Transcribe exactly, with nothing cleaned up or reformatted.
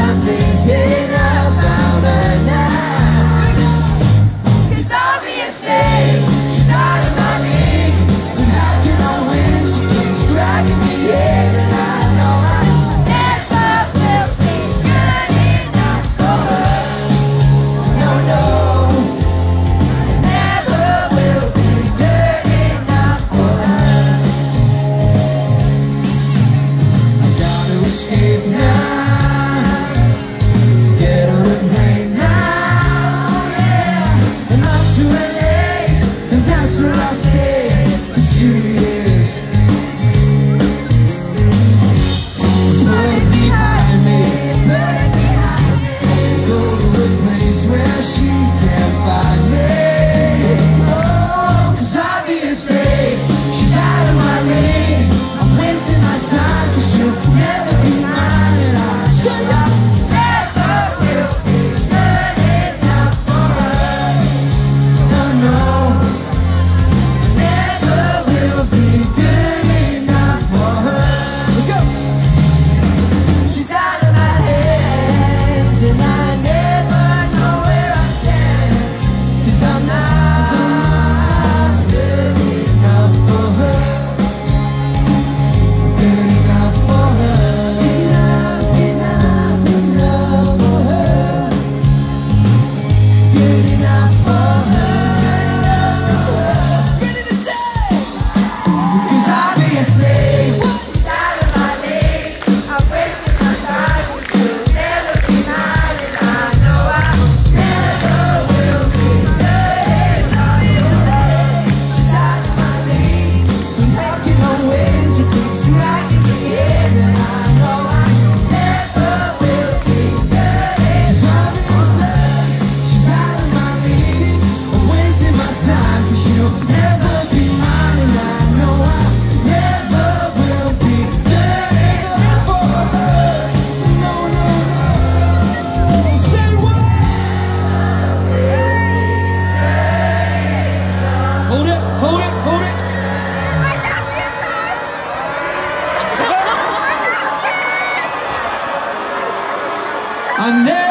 I'm thinking about her now. It's obviously she's out of my league, but how can I win? She keeps dragging me in, and I know I never will be good enough for her. No, no, I never will be good enough for her. I gotta escape now. I'll stay for two years. Put it behind me, put it behind me. Go to a place where she can't find me. Oh, 'cause obviously she's out of my league. I'm wasting my time 'cause she'll never be mine, and I should have never will be good enough for her. No, no. Be good enough for her. Let's go. She's out of my hands, and I never know where I stand, 'cause I'm not good enough for her. Good enough for her. Enough, enough, enough for her. Good enough for her. Hold it, hold it, hold it. I never